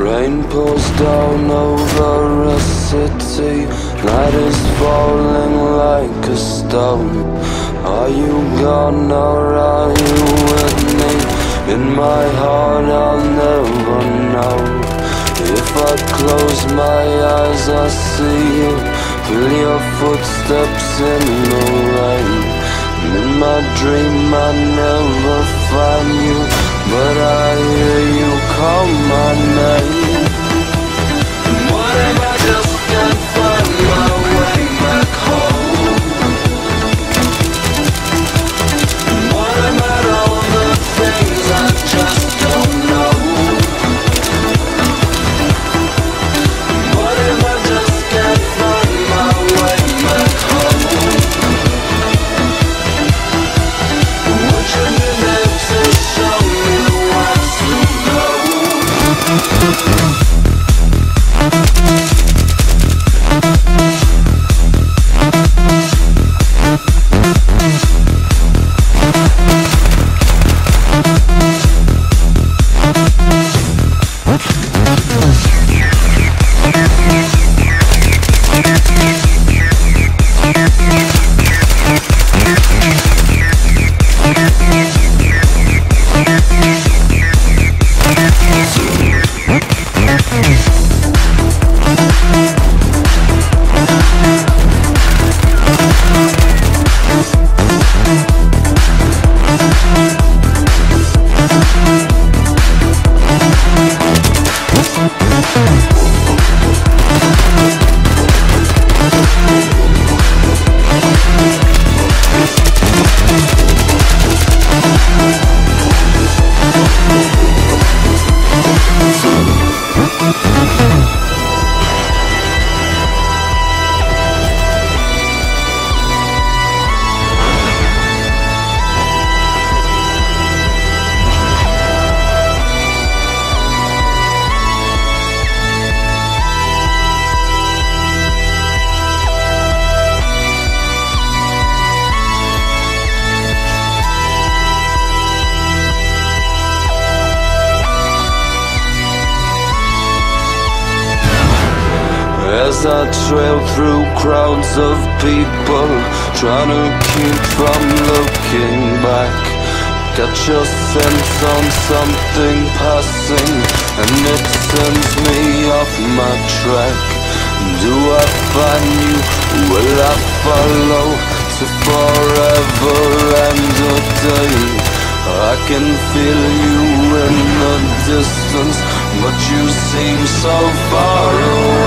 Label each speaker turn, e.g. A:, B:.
A: Rain pours down over a city. Night is falling like a stone. Are you gone or are you with me? In my heart I'll never know. If I close my eyes I see you. Feel your footsteps in the rain. And in my dream I never find you, but I hear you call my name. And what if I just can't find my way back home? And what about all the things I just don't know? And what if I just can't find my way back home? Would you be there to show me where to go? As I trail through crowds of people, trying to keep from looking back, catch a sense on something passing, and it sends me off my track. Do I find you? Will I follow to forever and a day? I can feel you in the distance, but you seem so far away.